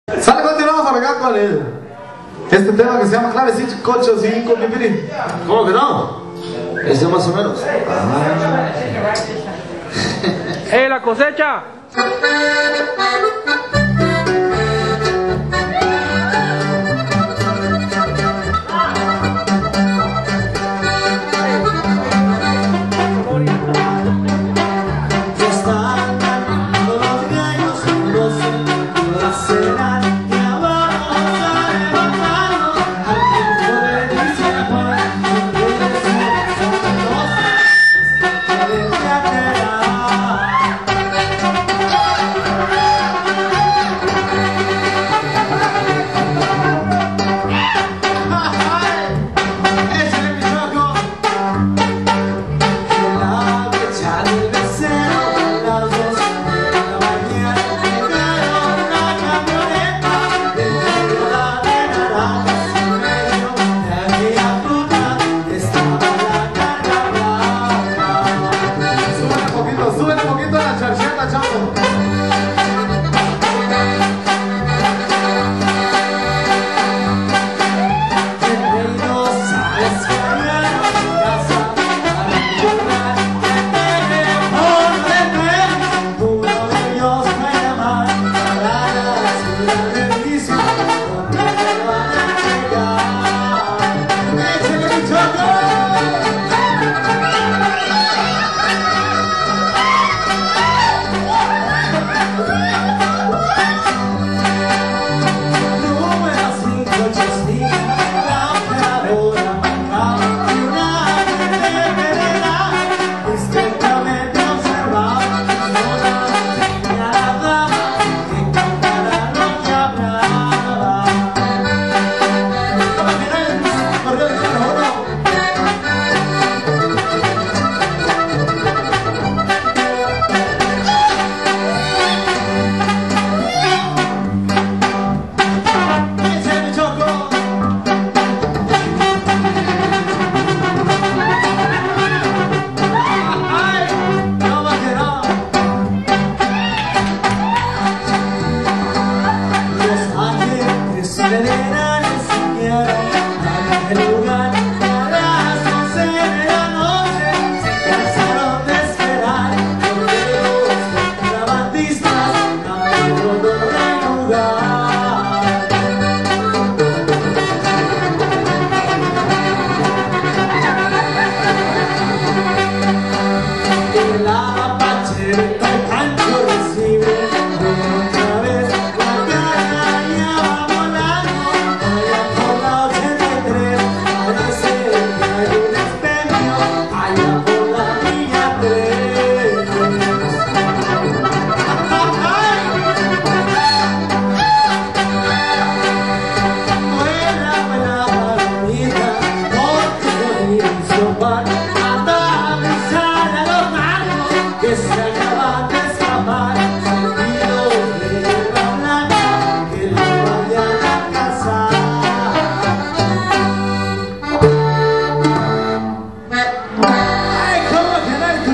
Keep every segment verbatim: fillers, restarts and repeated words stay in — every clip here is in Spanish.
Sale, continuamos por acá con el, este tema que se llama Clave cinco ocho cinco, pipiri. ¿Cómo que no? Ese más o menos. Ah. ¡Eh, la cosecha!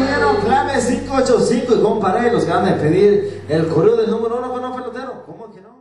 cinco ocho cinco y compadre, los que van a pedir el correo del número uno con un pelotero. ¿Cómo que no?